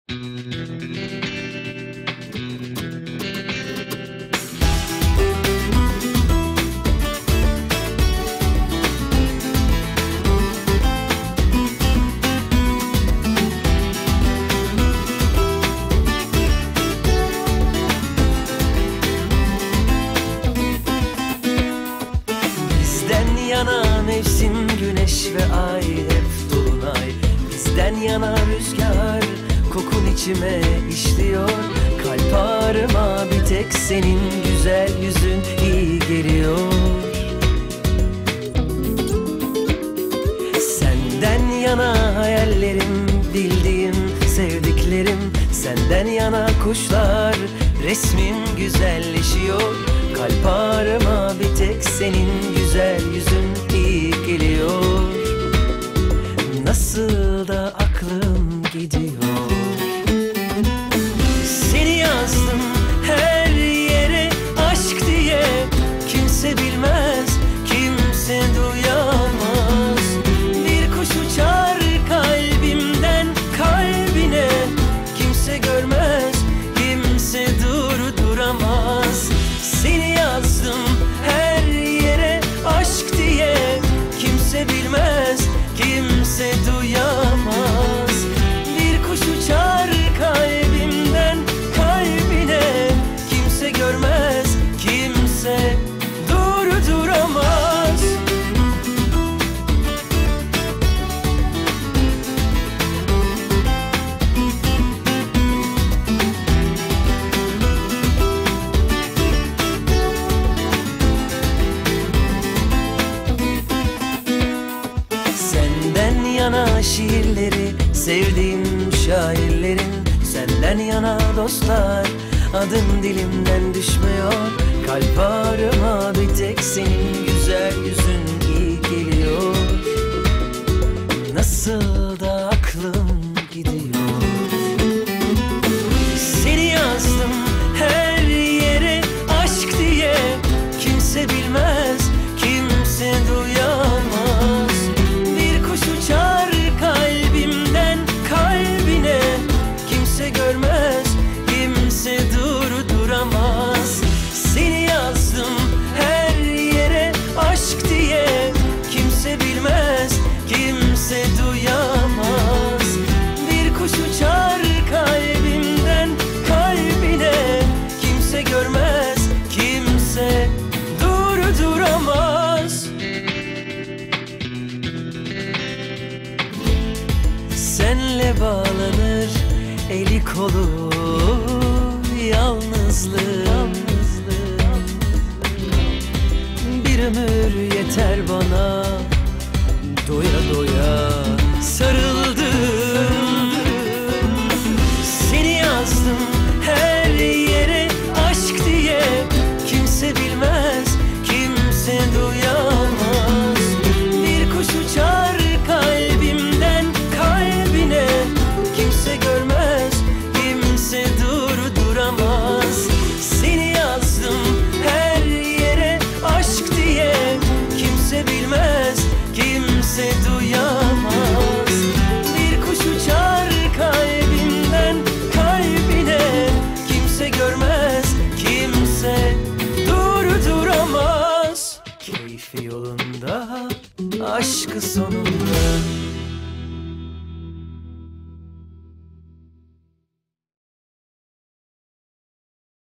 Yana mevsim, güneş ve ay, hep dolunay. Bizden yana rüzgar, kokun içime işliyor. Kalp ağrıma bir tek senin güzel yüzün iyi geliyor. Senden yana hayallerim, bildiğim sevdiklerim. Senden yana kuşlar, resmim güzelleşiyor. Kalp ağrıma bir tek senin güzel yüzün iyi geliyor. Nasıl da aklım gidiyor. Seni yazdım her yere aşk diye. Kimse bilmez, kimse duyamaz. Bir kuş uçar kalbimden kalbine. Kimse görmez, kimse durduramaz. Seni yazdım her yere aşk diye. Kimse bilmez, kimse duyamaz. Bir kuş uçar kalbimden kalbine. Kimse görmez, kimse durduramaz. Senden yana şiirleri, sevdiğim şairlerin. Senden yana dostlar, adım dilimden düşmüyor. Kalp ağrıma bir tek senin güzel yüzün iyi geliyor. Nasıl da aklım gidiyor. Seni yazdım her yere aşk diye. Kimse bilmez, kimse duyamaz. Bir kuş uçar kalbimden kalbine. Kimse görmez, kimse durduramaz. Seni yazdım her yere aşk diye. Kimse bilmez, kimse duyamaz. Bir kuş uçar kalbimden kalbine. Kimse görmez, kimse durduramaz. Senle bağlanır eli kolu yalnızlığım. Bir ömür yeter bana, doya doya sarıl.